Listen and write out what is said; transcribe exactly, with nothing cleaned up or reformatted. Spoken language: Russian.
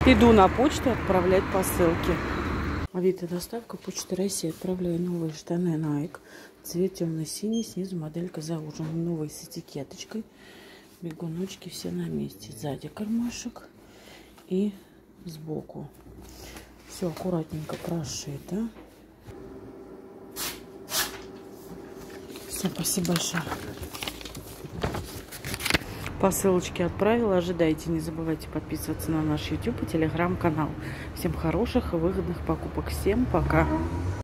Иду на почту отправлять посылки. Авито доставка, Почта России. Отправляю новые штаны Nike. Цвет темно-синий, снизу моделька заужена. Новые с этикеточкой. Бегуночки все на месте. Сзади кармашек и сбоку. Все аккуратненько прошито. Все, спасибо большое. Посылочки отправила. Ожидайте. Не забывайте подписываться на наш YouTube и телеграм-канал. Всем хороших и выгодных покупок. Всем пока.